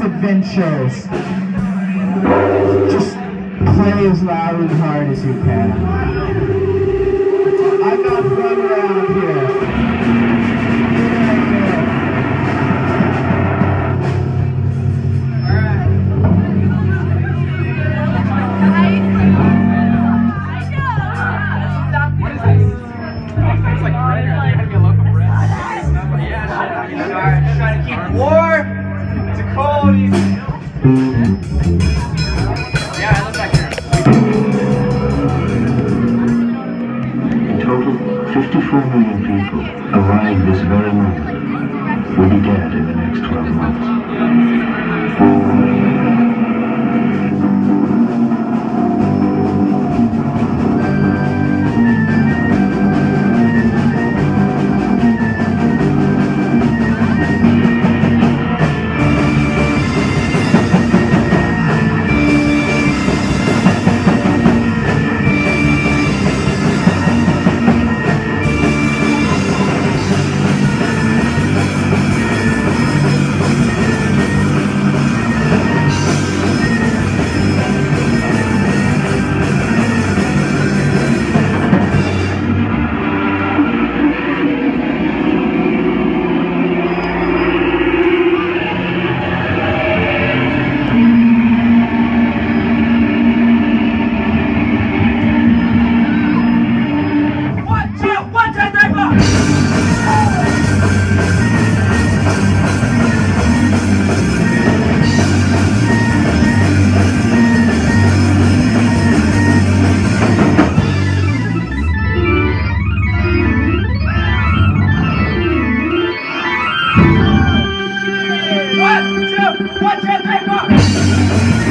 adventures. Just play as loud and hard as you can. I'm not fun around here. Trying to keep warm. It's cold. Yeah, it looks like here. In total, 54 million people alive this very moment will be dead in the next 12 months. One, two, three, four.